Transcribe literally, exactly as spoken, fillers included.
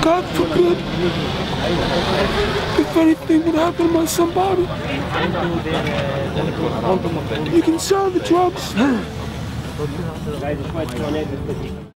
God forbid, if anything would happen to my somebody, you can sell the drugs.